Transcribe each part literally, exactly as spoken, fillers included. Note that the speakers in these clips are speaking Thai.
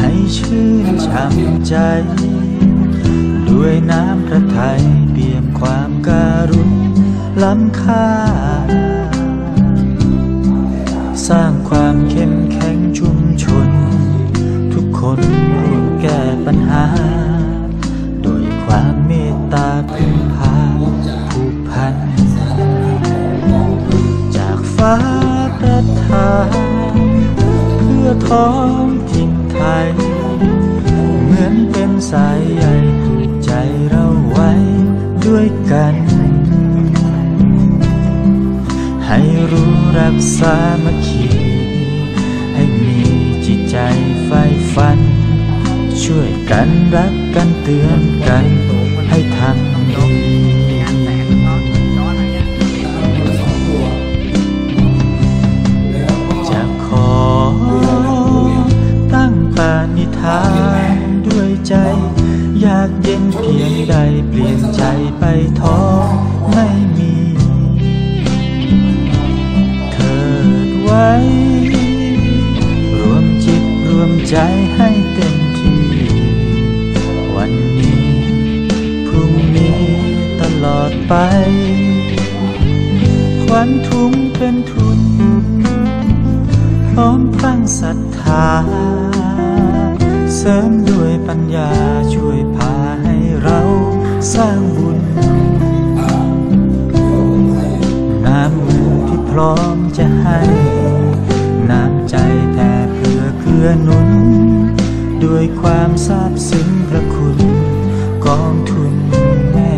ให้ชื่นช่ำใจด้วยน้ำพระทัยเปี่ยมความการุณล้ำค่าสร้างความเข้มแข็งชุมชนทุกคนร่วมแก้ปัญหาโดยความเมตตาพึ่งพาผูกพันจากฟ้าประทานเพื่อท้องถิ่นไทยเหมือนเป็นสายใยผูกใจเราไว้ด้วยกันให้รู้รักสามัคคีให้มีจิตใจใฝ่ฝันช่วยกันรักกันเตือนกันให้ทำดีจะขอตั้งปณิธานด้วยใจอยากเย็นเพียงใดเปลี่ยนใจไปท้อไม่มีเถิดไว้รวมจิตรวมใจให้เต็มที่วันนี้พรุ่งนี้ตลอดไปขวัญถุงเป็นทุนพร้อมพลังศรัทธาเสริมด้วยปัญญาช่วยพาให้เราสร้างบุญน้ำมือที่พร้อมจะให้น้ำใจแต่เพื่อเกื้อหนุนด้วยความซาบซึ้งพระคุณกองทุนแม่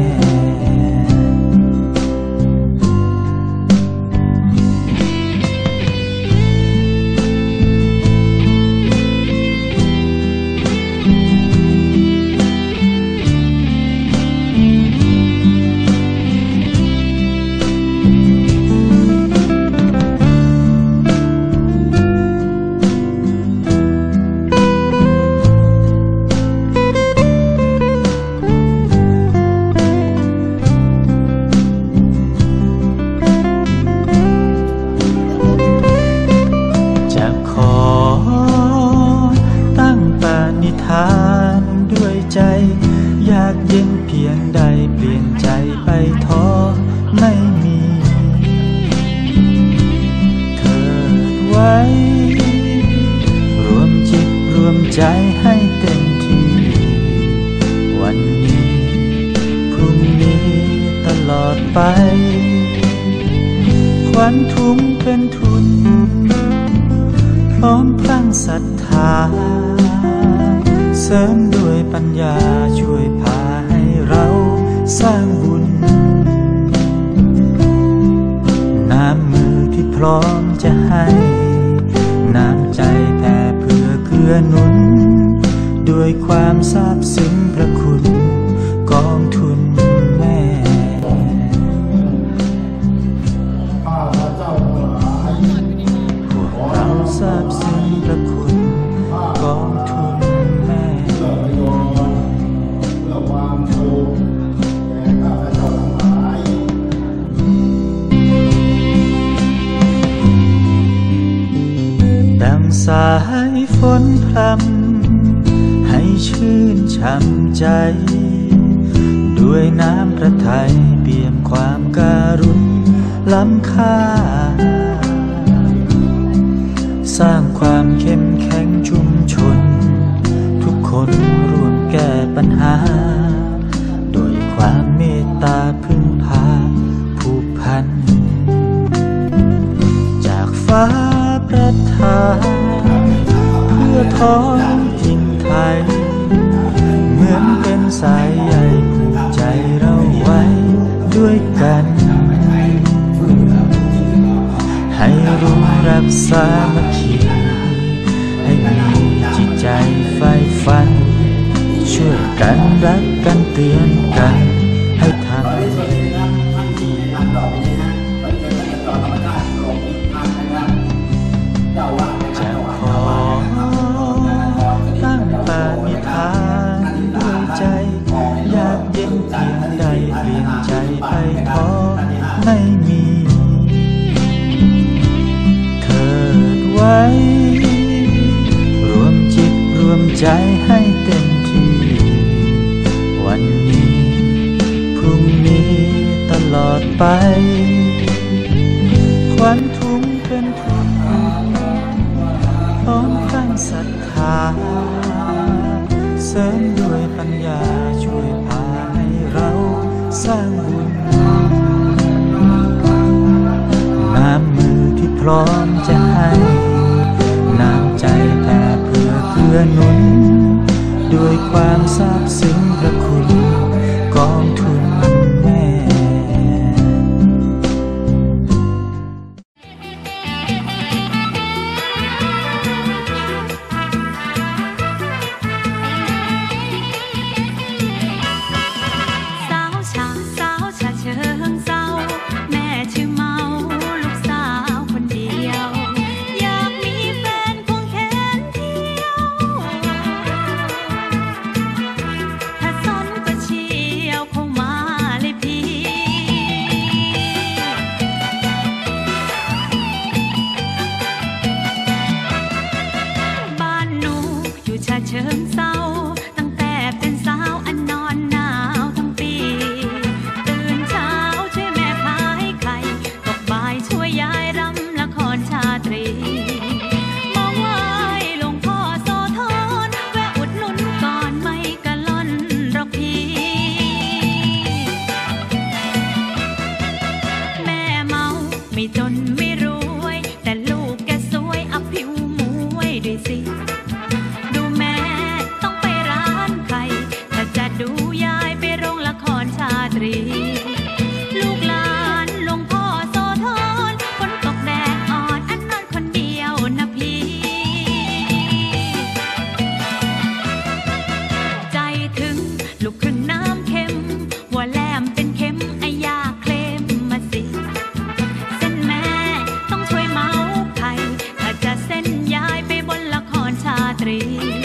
ด้วยใจอยากเย็นเพียงใดเปลี่ยนใจไปท้อไม่มีเถิดไว้รวมจิตรวมใจให้เต็มที่วันนี้พรุ่งนี้ตลอดไปขวัญถุงเป็นทุนพร้อมพลังศรัทธาเสริมด้วยปัญญาช่วยพาให้เราสร้างบุญน้ำมือที่พร้อมจะให้น้ำใจแต่เพื่อเกื้อหนุนด้วยความซาบซึ้งพระคุณกองทุนแม่พวกเราซาบซึ้งพระคุณกองทุนดังสายฝนพรำให้ชื่นช่ำใจด้วยน้ำพระทัยเปี่ยมความการุณล้ำค่าสร้างความเข้มแข็งชุมชนทุกคนร่วมแก้ปัญหาโดยความเมตตาพึ่งพาผูกพันจากฟ้าประทานเพื่อท้องถิ่นไทยเหมือนเป็นสายใยผูกใจเราไว้ด้วยกันให้รู้รักสามัคคีให้มีจิตใจใฝ่ฝันช่วยกันรักกันเตือนกันให้ทำดีจะขอตั้งปณิธานด้วยใจอยากเย็นเพียงใดเปลี่ยนใจไปท้อไม่มีเถิดไว้รวมจิตรวมใจให้เต็มที่วันนี้พรุ่งนี้ตลอดไปควันทุ่งเป็นทุนพร้อมตั้งศรัทธาเสริมด้วยปัญญาช่วยพาให้เราสร้างบุญน้ำมือที่พร้อมจะให้น้ำใจแต่เพื่อเกื้อหนุนด้วยความซาบซึ้งพระคุณกองทุนแม่เชิงเศร้าตั้งแต่เป็นสาวอันนอนหนาวทั้งปีตื่นเช้าช่วยแม่ขายไข่ตกบ่ายช่วยยายรำละครชาตรีมาไหว้หลวงพ่อโสธรแวะอุดหนุนก่อนไม่กะล่อนหรอกพี่แม่เมาไม่จนไม่รวยแต่ลูกแกสวยอัพผิวมวยด้วยสิดูยายไปโรงละครชาตรีลูกหลานหลวงพ่อโสธรฝนตกแดดอ่อนอันนอนคนเดียวนะพี่ใจถึงลูกครึ่งน้ำเค็มหัวแหลมเป็นเข็มไอยาเคลมมาสิเส้นแม่ต้องช่วยเมาไข่ถ้าจะเส้นยายไปบนละครชาตรี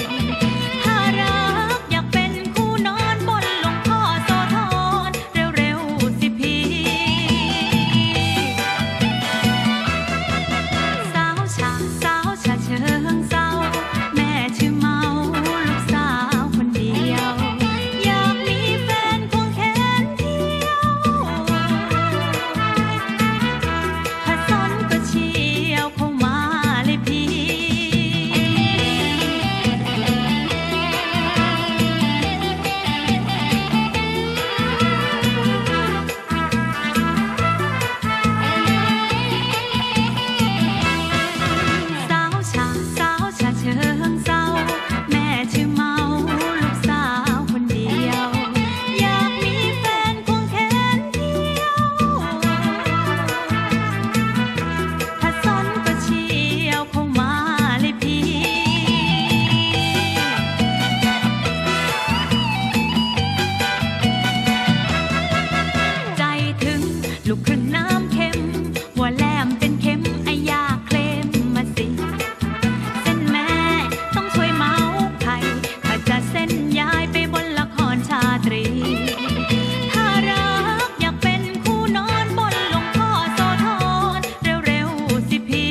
ลูกครึ่งน้ำเค็มหัวแหลมเป็นเข็มไอยาเคลมมาสิเส้นแม่ต้องช่วยเมาไข่ถ้าจะเส้นยายไปบนละครชาตรีถ้ารักอยากเป็นคู่นอนบนหลวงพ่อโสธรเร็วๆสิพี่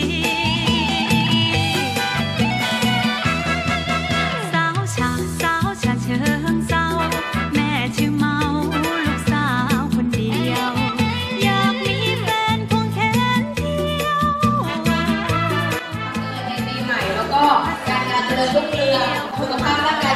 สาวชาสาวชาเชิงเศร้าแม่ชื่อเมาลูกสาวคนเดียวการงานเจริญรุ่งเรืองสุขภาพร่างกาย